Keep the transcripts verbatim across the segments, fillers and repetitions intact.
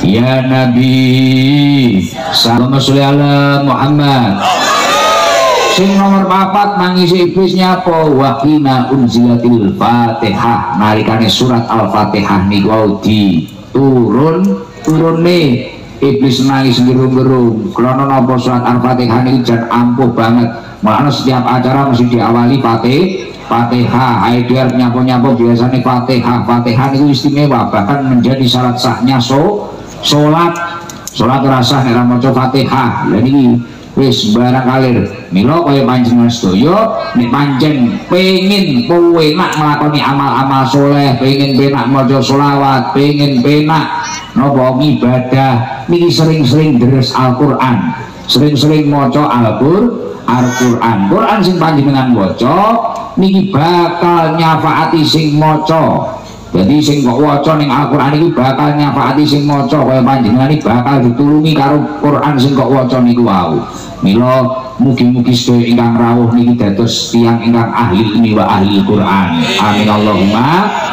Ya Nabi Sallallahu alaihi Muhammad. Sing nomor papat mangisi iblis nyapa waqina unzilatil Fatihah. Nalikane surat Al-Fatihah niku di turun turune iblis nangis gerung-gerung krana napa surat Al-Fatihah niku jan ampuh banget. Mulane setiap acara mesti diawali Fatih Fatihah. Aidar nyapo-nyapo biasanya Fatihah. Fatihah niku istimewa, bahkan menjadi syarat sahnya so salat. Salat rasah nek ora maca Fatihah. Lha niki wis barang kalir mila kaya panjenengan sedaya nek pancen pengin penak nglakoni amal-amal soleh, pengin penak maca selawat, pengin penak napa ibadah niki sering-sering deres Al-Qur'an, sering-sering maca Al-Qur'an. Qur'an sing panjenengan waca niki bakal nyafaati sing maca. Jadi sing kok waca ning Al-Qur'an iki bakal nyafaati sing maca kaya panjenengan iki bakal ditulungi karo Qur'an sing kok waca niku wau. Mila mugi-mugi sedaya ingkang rawuh niki dados tiyang ingkang ahli ini wa ahli Qur'an. Amin Allahumma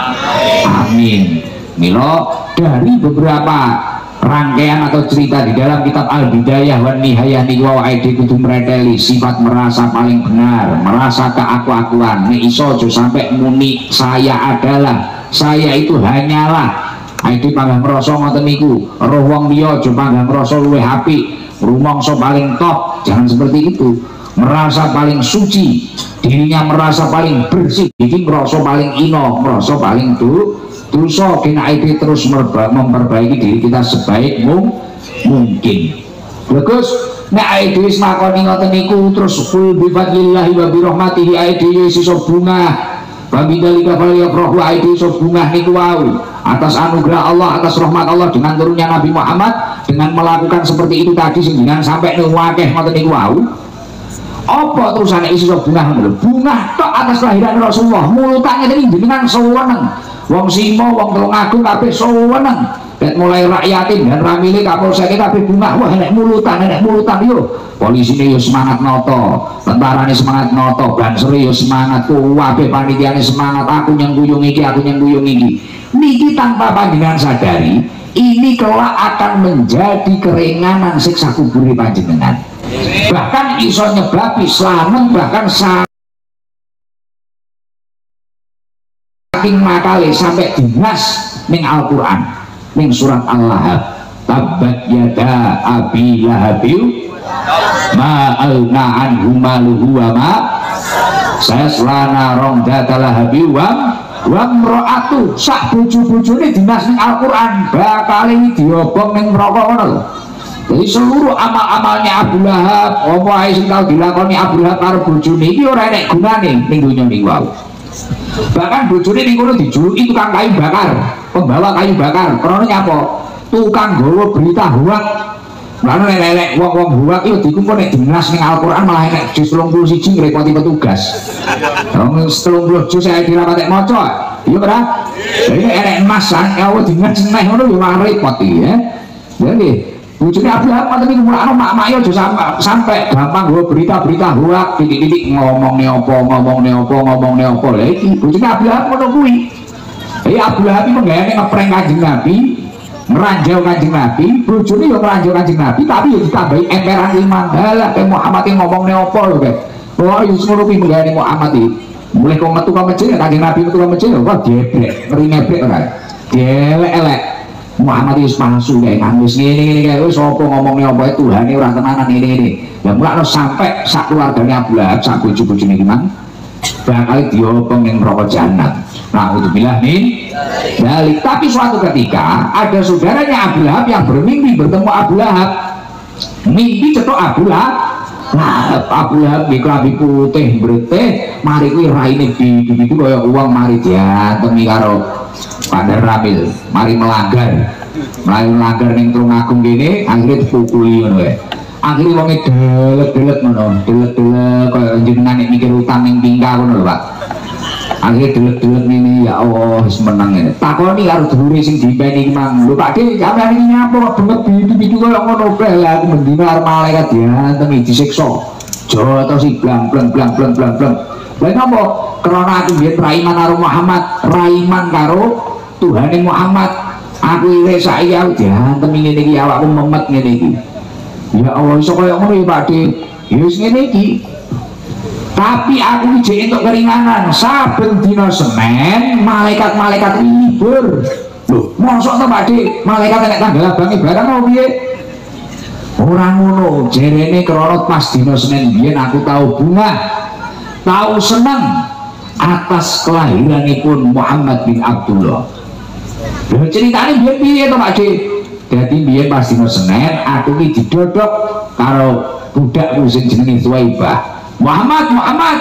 amin. Mila dari beberapa rangkaian atau cerita di dalam kitab Al-Bidayah wan Nihayah niku wae aide kudu mreteli sifat merasa paling benar, merasa keaku-akuan. Nek iso aja sampai muni saya adalah, saya itu hanyalah. Aide panggah merasa ngoten niku. Roh wong liya aja panggah merasa luwih apik, rumangsa paling top, jangan seperti itu. Merasa paling suci, dirinya merasa paling bersih, iki merasa paling ino, merasa paling du dosa. Kena aide terus memperbaiki diri kita sebaik mung mungkin. Bagus. Nek aide wis makoni ngoten niku terus kul bi fadlillahi wa bi rahmatihi aide wis iso bungah. Babidalika falyafrahu aide iso bungah niku wau atas anugerah Allah, atas rahmat Allah dengan turunnya Nabi Muhammad, dengan melakukan seperti itu tadi sehingga sampai nuwakeh ngoten niku wau. Apa terusane iso bungah ngono? Bungah tok atas kelahiran Rasulullah. Mulutane tadi jenengan seneng. Wong Simo, wong Tulungagung kabeh seneng. Ket mulai rakyatin dan ramile kapolseke kabeh bungah. Wah nek mulutan, nek mulutan yo. Polisine yo semangat noto, tentarane semangat noto, bansere yo semangat, kabeh panitiane semangat, aku yang guyung iki, aku yang guyung iki. Niki tanpa panjenengan sadari, ini kelak akan menjadi keringanan siksa kubur panjenengan. Bahkan iso nyebabi slamet, bahkan saking makale sampai dinas ning Al-Qur'an, ning surat Al-Lahab, tabbat yada abi lahabi ma alna anhu maluhu wa ma saya selana rong datalah habi wa wa mro'atu sak bojo-bojone dinas ning Al-Qur'an bakal ini diobong ning neraka ngono lho. Jadi seluruh amal-amalnya Abu Lahab apa ae sing tau dilakoni Abu Lahab karo bojone iki ora enek gunane ning donya niku wae. Bahkan bojone ning kono dijuluki tukang kayu bakar, pembawa kayu bakar. Krana nyapa? Tukang gawa berita hoak. Lalu lelek wong-wong huwak itu dikumpul nek dinas ning Al-Qur'an malah nek juz tiga puluh satu ngrepoti petugas. Wong tiga puluh juz saya dirapatek maca. Iya ora? Ini enek emas san ewu dinas neh ngono yo malah repot iki ya. Jadi bojone Abu Lahab ngoten niku mulane mak-mak yo aja sampai gampang nggo berita-berita huwak titik-titik ngomongne apa ngomongne apa ngomongne apa. Lah iki bojone Abu Lahab ngono kuwi. Eh Abu Lahab iki menggayane ngeprank Kanjeng Nabi, meranjau Kanjeng Nabi, bojone yo meranjau Kanjeng Nabi, tapi yo ditambahi emperan iman. Halah ke Muhammad iki ngomongne apa lho, Guys. Oh, yo semono kuwi menggayane Muhammad iki. Mulai kok metu ka masjid Kanjeng Nabi metu ka masjid kok diebrek, ngeri ngebrek ora. Dielek-elek. Muhammad wis palsu kae, kan wis ngene-ngene kae wis apa ngomongne apa Tuhane ora tenanan ngene-ngene. Lah mulane sampai sak keluargane Abu Lahab, sak bojo-bojone iki mang bakal diobong ning neraka jahanam. Nah, udzubillah nih. Balik. Tapi suatu ketika ada saudaranya Abu Lahab yang bermimpi bertemu Abu Lahab. Mimpi cetok Abu Lahab. Nah, Abu Lahab di klambi putih breteh, mari kuwi raine bidu-bidu kaya uang mari diantemi karo Pandar Ramil, mari melanggar. Mari melanggar ning Tulungagung kene, akhire dipukuli ngono wae. Akhire wonge delek-delek ngono, delek-delek kaya jenengan nek mikir utang ning tingkah ngono lho, Pak. Akhirnya delek-delek ini, ya Allah wis menang ngene. Takoni karo dulure sing dipeni iki mang. Lho Pak De, sampeyan iki nyapa kok demet bidu-bidu kaya ngono kae. Lah aku mendina arep malaikat diantemi disiksa. Jotos si blang blang blang blang blang blang. Lah napa? Krana aku biyen raiman karo Muhammad, raiman karo Tuhane Muhammad. Aku ire saiki aku diantem ngene iki awakku memet ngene iki. Ya Allah iso koyo ngono ya Pakde. Ya wis ngene iki. Tapi aku iki entuk keringanan saben dina Senin malaikat-malaikat libur. Loh, mosok to Pakde malaikat nek tanggal abange barang opo piye? Ora ngono, jerene krana pas dina Senin biyen aku tahu bunga, tahu seneng atas kelahiranipun Muhammad bin Abdullah. Lha ceritane biyen piye to Pakde? Dadi biyen pas dina Senin aku iki didodok karo budakku sing jenenge Suwaibah. Muhammad, Muhammad.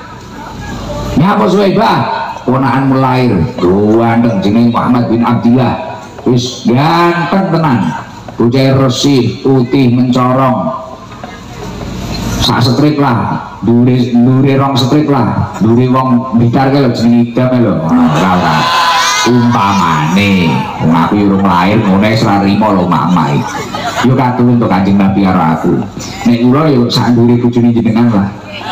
Nyapa Suwaibah? Ponakanmu lahir, ganteng jenenge Muhammad bin Abdullah. Wis ganteng tenan. Bocah resih, putih mencorong. Sak strip lah, dure dure rong strip lah, dure wong Blitar ke lho jenenge idam lho. Ora. Umpamane wong aku urung lahir ngene wis ra rimo lho mama iki. Yo katulung untuk Kanjeng Nabi karo aku. Nek kula yo sak dure bojone jenengan lah.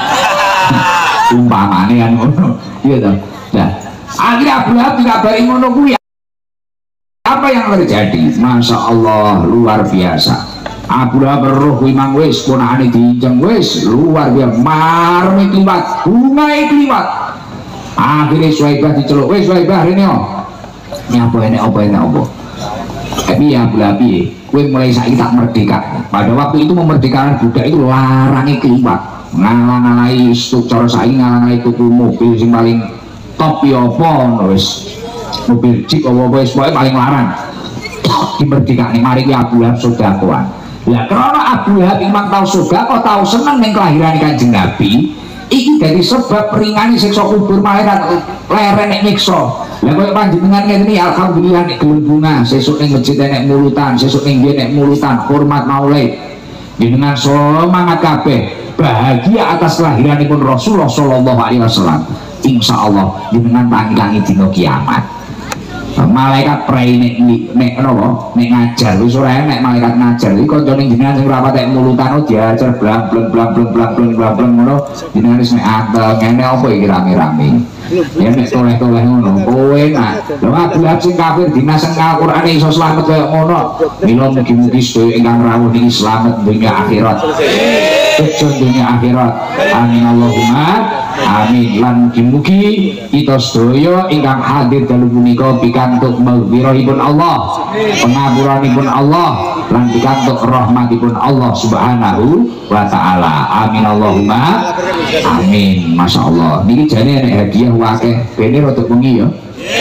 Umpamane kan ngono. Iya toh. Nah, akhirnya Abu Lahab dikabari ngono kuwi. Apa yang terjadi? Masya Allah luar biasa. Abu Lahab roh kuwi mang wis ponakane diinjeng wis luar biasa. Marme kliwat, bungae kliwat. Akhirnya Suwaibah diceluk, wis Suwaibah rene yo. Nyapa enek apa enek apa. Tapi ya Abu Lahab piye? Kowe mulai saiki tak merdeka. Pada waktu itu memerdekakan budak itu larange kliwat. Ngalang-alangi stuk cara saiki ngalang-alangi tuku mobil sing paling top ya apa wis. Mobil jeep apa wis pokoke paling larang. Dimerdekane mari ki Abu Lahab sedekahan. Lah karena Abu Lahab memang tahu sedekah, tahu seneng ning kelahiran Kanjeng Nabi, iki dari sebab ringane siksa kubur malaikat leren nek nyiksa. Lah koyo panjenengan ngene iki alhamdulillah nek gelem bunga, sesuk ning masjid nek mulutan, sesuk ning nggih nek mulutan, hormat maulid. Jenengan semangat kabeh. Bahagia atas kelahiranipun Rasulullah sallallahu alaihi wasallam. Insyaallah jenengan tangi-tangi dina kiamat. Malaikat prei nek nek napa nek ngajar wis ora enek malaikat ngajar iki kancane jenengan sing rapat nek mulutan diajar blang-blang blang-blang blang-blang blang-blang ngono jenengan wis nek anteng ngene apa iki rame-rame ya nek toleh-toleh ngono kowe nak lha Abu Lahab sing kafir dinaseng Al-Qur'an iso slamet kaya ngono mila mugi-mugi sedaya ingkang rawuh niki slamet dunya akhirat kejo dunya akhirat amin Allahumma amin. Lan mugi-mugi kita sedaya ingkang hadir dalu punika pikantuk maghfirahipun Allah, pengapuranipun Allah, lan pikantuk rahmatipun Allah Subhanahu wa taala. Amin Allahumma amin. Masya Allah niki jane nek hadiah wakeh bene rada bengi ya.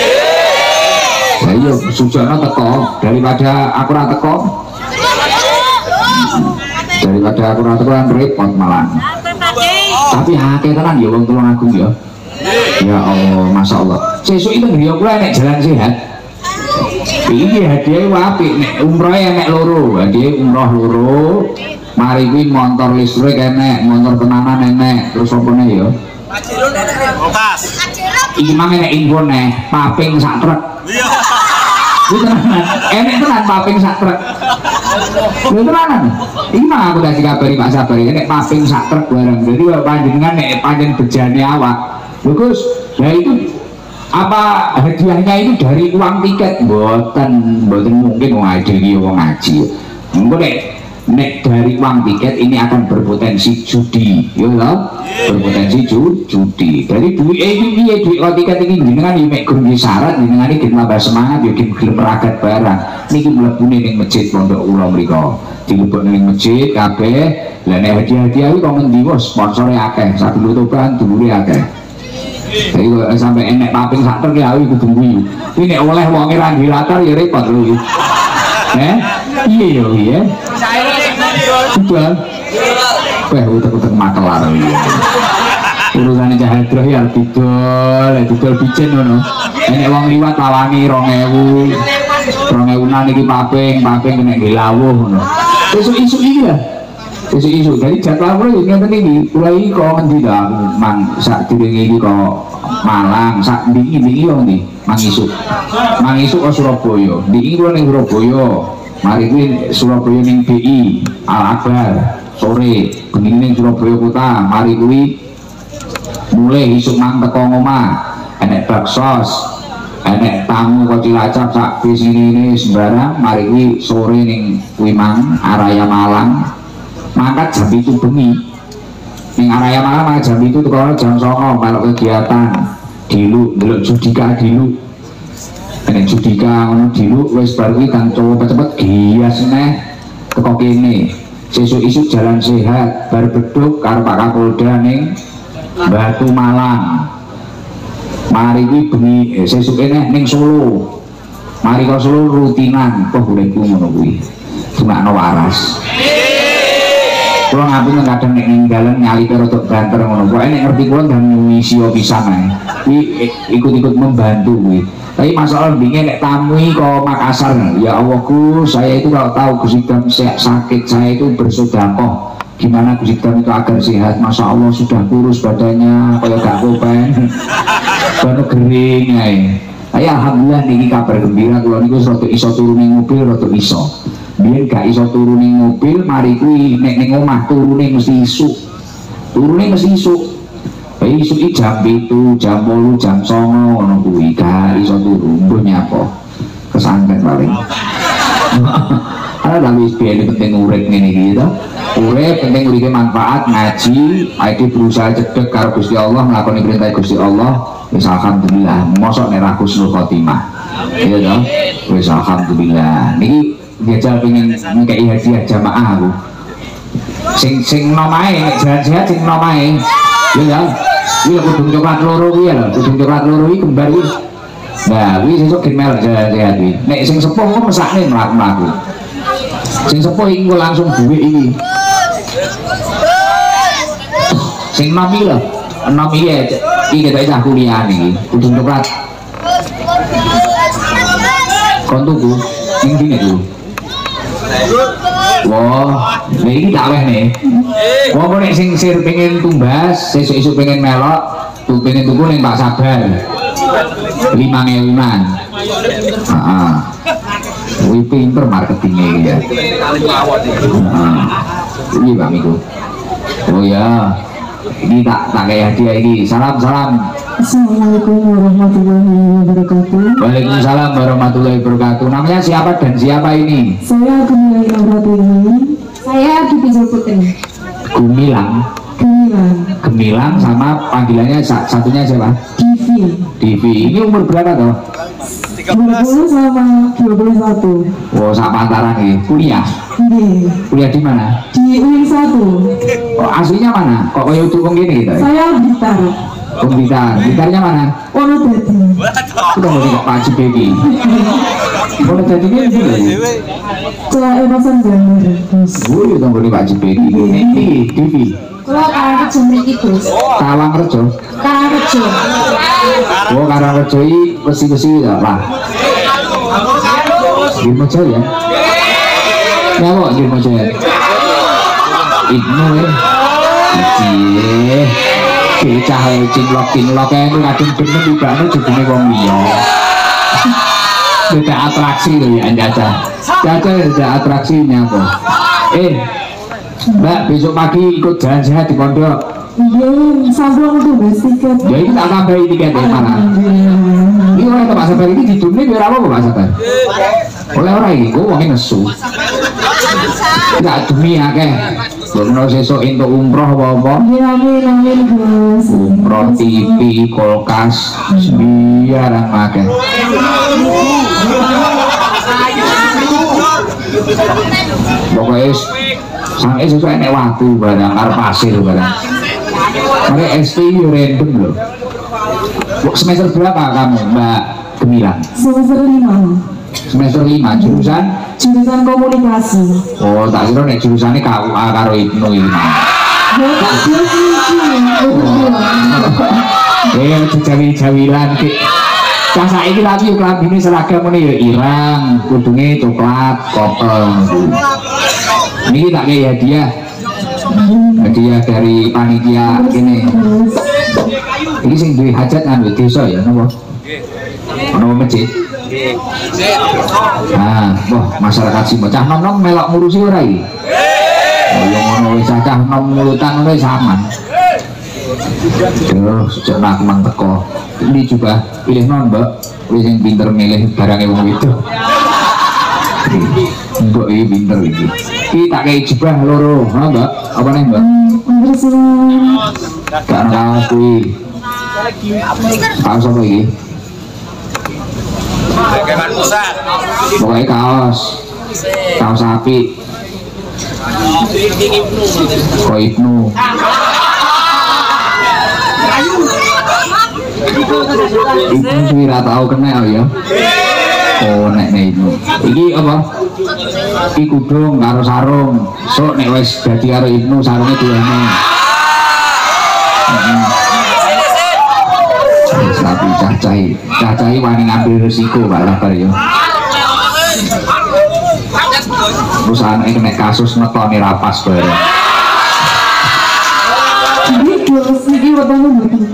Lah iya sujono teko daripada aku ora teko. Daripada aku ora teko kan repot malah. Tapi akeh tenan ya wong tulung agung ya. Ya Allah, Masya Allah. Sesuk itu ngriya kula nek jalan sehat. Iki hadiah apik nek umroh enek loro, hadiah umroh loro. Mari kuwi motor listrik enek, motor tenanan enek, terus opone ya? Iki mang enek info neh, paping sak truk. Iya. Tenanan, enek tenan paping sak truk. Lho tenanan. Iki mah aku kasih kabari Pak Sabar iki nek paping sak truk barang. Jadi panjenengan nek panjen bejane awak. Lho Gus, lah itu apa hadiahnya itu dari uang tiket? Mboten, mboten mungkin wong ade iki wong ngaji. Engko nek nek dari uang tiket ini akan berpotensi judi, ya lho. Berpotensi judi. Jadi duit iki piye duit uang tiket iki jenengan iki mek gurung syarat jenengan iki tambah semangat yo gelem meragat barang. Niki mlebune ning masjid pondok kula mriku. Dilebokne ning masjid kabeh. Lah nek hadiah-hadiah iki kok ngendi wis sponsore akeh, sak tutupan dulure akeh. Jadi kalau sampai enek paping sak truk ya kudu kuwi. Iki nek oleh wonge ra dilatar ya repot lho iki. Eh? Iya yo iya. Sudah. Wah, utek-utek matelar iki. Urusane Cahadroh ya didol, didol bijen ngono. Enek wong liwat tawani dua ribu. dua ribu-an iki paping, paping kena dilawuh ngono. Isu-isu iki ya. Isu-isu. Jadi jadwal kula iki ngeten iki. Kula iki kok ngendi ta? Mang sak direnge iki kok Malang, sak ndiki-ndiki yo ngendi? Mang isuk. Mang isuk kok Surabaya. Ndiki kula ning Surabaya. Mari kuwi Surabaya ning B I Al Akbar. Sore bengi ning Surabaya kota. Mari kuwi mulai isuk mang teko omah. Enek baksos. enek tamu kok Cilacap sak bis ini sembarang mari kuwi sore ning kuwi mang Araya Malang mangkat jam itu bengi ning Araya Malang mangkat jam itu tukang jam songo kalau kegiatan dilu delok judika dilu enek judika ngono dilu wis bar kuwi kan cepet-cepet gias neh teko kene sesuk isuk jalan sehat bar beduk karo Pak Kapolda ning Batu Malang mari kuwi bengi eh, sesuk eneh ning Solo mari kok Solo rutinan kok uripku ngono kuwi cuma waras kula ngapunten kadang nek ning dalan nyalite rada banter ngono kok nek ngerti kula dan misio pisan ae kuwi ikut-ikut membantu kuwi tapi masalah bingung nek tamu kok Makassar ya Allah ku saya itu kalau tahu Gus Idam sakit saya itu bersedekah gimana Gus Idam itu agar sehat Masya Allah sudah kurus badannya kayak gak kopen baru kering ya tapi alhamdulillah niki kabar gembira kalau niku rada iso turunin mobil rada iso biar gak iso turunin mobil mari kuwi nek ning omah turune mesti isuk turune mesti isuk tapi isuk jam itu jam bolu jam songo ngono kuwi gak iso turu mbok nyapa kesanten paling ada tapi biar penting urip ngene iki to urip penting uripe manfaat ngaji iki berusaha cedhek karo Gusti Allah nglakoni perintah Gusti Allah wis alhamdulillah mosok nek ra husnul khotimah iya to wis alhamdulillah niki jajal pengen ngekei hadiah jamaah aku sing sing nomae nek jalan sehat sing nomae ya ya iki kudu coklat loro kuwi lho kudu coklat loro iki kembar kuwi nah kuwi sesuk gemel jalan sehat kuwi nek sing sepuh kok mesakne mlaku-mlaku sing sepuh iki langsung duwe iki sing nom iki lho nom iki iki kita cah kuliah nih kudu coklat kon tuku ning dine tuh wah ini tak weh nih wah kok nek sing sir pengen tumbas sesuk-esuk pengen melok tuh pengen tuku ning Pak Sabar lima ngewiman heeh wih pinter marketingnya ya ini Pak Miku oh ya ini tak tak kayak hadiah ini salam salam Assalamualaikum warahmatullahi wabarakatuh. Waalaikumsalam warahmatullahi wabarakatuh. Namanya siapa dan siapa ini? Saya Gumilang Nurhatiwi. Saya Dipijul Putri. Gumilang. Gemilang. Gemilang sama panggilannya satunya siapa? Divi. Divi. Ini umur berapa toh? dua puluh sama dua puluh satu. Oh, sak pantaran nih. Kuliah. Iya. Kuliah di mana? Di U I N satu. Oh, aslinya mana? Kok kayak dukung gini gitu? Saya gitar. Oh, gitar. Gitarnya mana? Wonodadi. Udah mau tidak Pak Cibebi. Wonodadi ini juga. Cek Emerson Jamur. Oh, itu mau Pak Cibebi. Ini Divi. Kalau Karangrejo mriki Bos. Karangrejo. Karangrejo. Oh, Karangrejo ini besi-besi ya, lah. Gimana ya? Ya kok gimana ya? Ibnu ya. Cie. Bocah cinlok-cinlok kae kadung bener ibane jebune wong liya. Beda atraksi lho ya Caca. Caca ada atraksinya kok. Eh, Mbak besok pagi ikut jalan sehat di pondok. Iya, sambung tuh Mas tiket. Ya ini tak tambahi tiketnya malah. Ini orang ke Pak Sabar ini di dunia biar apa Pak Sabar? Oleh orang ini, gue wongin nesu. Tidak demi akeh. Belum sesuk untuk umroh apa-apa. Iya, amin, amin Bos. Umroh T V, kulkas, biar akeh. Pokoknya sampai sesuai enek waktu barang, arep pasir barang. Mari S T random loh. Semester berapa kamu Mbak Gemilang? Semester lima. Semester lima jurusan? Jurusan komunikasi. Oh tak kira nek jurusannya K U A karo Ibnu ini. Eh jawi-jawilan ki. Cah saiki lagi klambine seragam ngene ya irang, kudunge coklat, kopel. Ini tak kayak hadiah. Hadiah dari panitia ini. Ini sing duwe hajat nang desa ya napa? Ono masjid. Nah, wah masyarakat sih bocah nom-nom melok ngurusi ora iki. Oh yo ngono wis cacah nom ngulutan wis aman. Terus jeneng mang teko. ini juga pilih non mbak, wis yang pinter milih barangnya wong itu. Mbak ini pinter ini. Ini tak kayak jubah loro, ha mbak? Apa nih mbak? Gak kaos kuwi. Kaos apa ini? Pokoknya kaos, kaos sapi. Ko Ibnu. Ibnu sih ora tau kena ya. Oh nek nek Ibnu. Iki apa? Iki kudung karo sarung. Sok nek wis dadi karo Ibnu sarunge duwene. Tapi cacai, cacai wani ngambil resiko Pak Sabar ya. Perusahaan ini kena kasus ngetoni rapas bareng. Ini terus ini waktu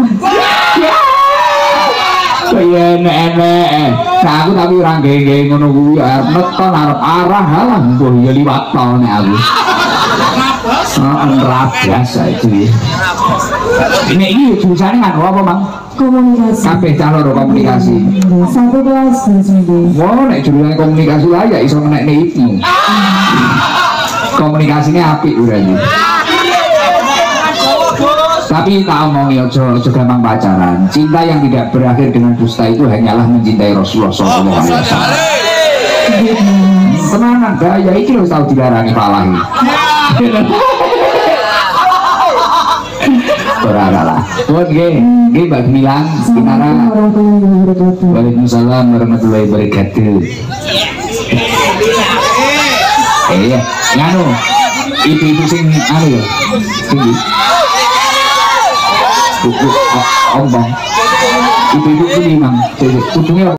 Kaya enek-enek. Nah aku tapi orang gege ngono kuwi arep neton arep arah halah mbuh ya liwat to nek aku. Heeh, biasa iki. Ini iki jurusannya kan apa, Bang? komunikasi. Kabeh calon komunikasi. Satu kelas sendiri. Wah, nek jurusan komunikasi lah ya iso menekne itu. Komunikasinya apik berarti. Tapi tak omong ya, ojo gampang pacaran. Cinta yang tidak berakhir dengan dusta itu hanyalah mencintai Rasulullah shallallahu alaihi wasallam. Tenanan gaya iki lho tau dilarani palahi. Ora lah. Oke, nggih Mbak Milan, Kinara. Waalaikumsalam warahmatullahi wabarakatuh. Eh, nganu. Ibu-ibu sing anu ya. Sing Ibu, om bang, ibu-ibu ini mang, kudungnya